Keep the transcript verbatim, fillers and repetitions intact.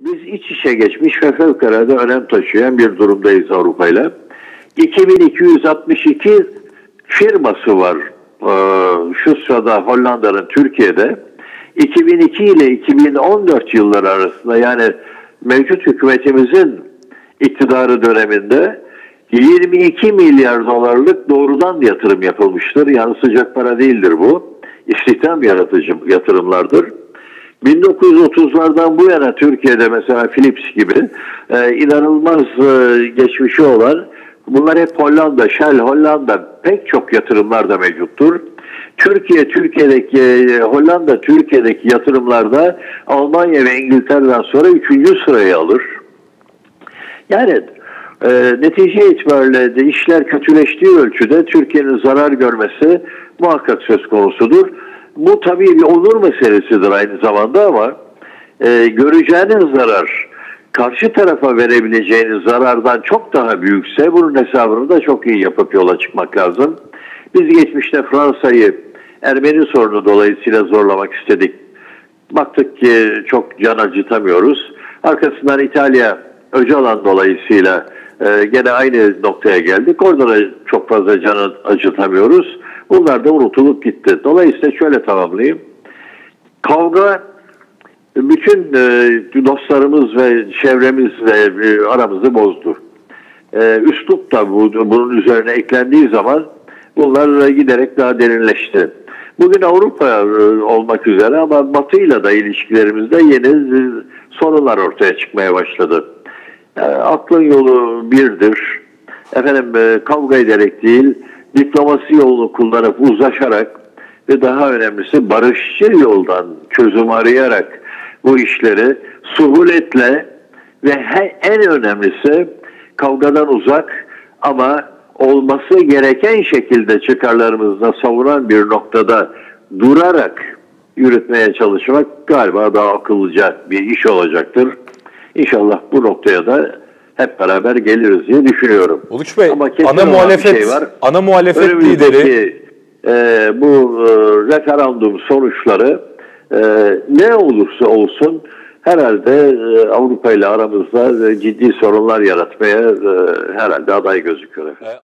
Biz iç içe geçmiş ve fevkalade önem taşıyan bir durumdayız Avrupa ile. iki bin iki yüz altmış iki firması var ee, şu sırada Hollanda'nın Türkiye'de. iki bin iki ile iki bin on dört yılları arasında, yani mevcut hükümetimizin iktidarı döneminde yirmi iki milyar dolarlık doğrudan yatırım yapılmıştır. Yani sıcak para değildir bu. İstihdam yaratıcı yatırımlardır. bin dokuz yüz otuzlardan bu yana Türkiye'de mesela Philips gibi e, inanılmaz e, geçmişi olan, bunlar hep Hollanda, Shell Hollanda, pek çok yatırımlar da mevcuttur. Türkiye, Türkiye'deki e, Hollanda, Türkiye'deki yatırımlarda Almanya ve İngiltere'den sonra üçüncü sırayı alır. Yani e, netice itibariyle de işler kötüleştiği ölçüde Türkiye'nin zarar görmesi muhakkak söz konusudur. Bu tabii bir onur meselesidir aynı zamanda, ama e, göreceğiniz zarar karşı tarafa verebileceğiniz zarardan çok daha büyükse bunun hesabını da çok iyi yapıp yola çıkmak lazım. Biz geçmişte Fransa'yı Ermeni sorunu dolayısıyla zorlamak istedik. Baktık ki çok can acıtamıyoruz. Arkasından İtalya Öcalan dolayısıyla e, gene aynı noktaya geldik. Orada da çok fazla can acıtamıyoruz. Bunlar da unutulup gitti. Dolayısıyla şöyle tamamlayayım. Kavga bütün e, dostlarımız ve çevremizle e, aramızı bozdu. E, üslup da bu, bunun üzerine eklendiği zaman bunlar giderek daha derinleşti. Bugün Avrupa e, olmak üzere ama Batı'yla da ilişkilerimizde yeni e, sorunlar ortaya çıkmaya başladı. E, aklın yolu birdir. Efendim e, kavga ederek değil, diplomasi yolunu kullanıp uzlaşarak ve daha önemlisi barışçıl yoldan çözüm arayarak bu işleri suhuletle ve en önemlisi kavgadan uzak ama olması gereken şekilde çıkarlarımızda savunan bir noktada durarak yürütmeye çalışmak galiba daha akıllıca bir iş olacaktır. İnşallah bu noktaya da hep beraber geliriz diye düşünüyorum. Uluç Bey, ama ana muhalefet, şey var. ana muhalefet lideri e, bu e, referandum sonuçları e, ne olursa olsun herhalde e, Avrupa ile aramızda e, ciddi sorunlar yaratmaya e, herhalde aday gözüküyor efendim.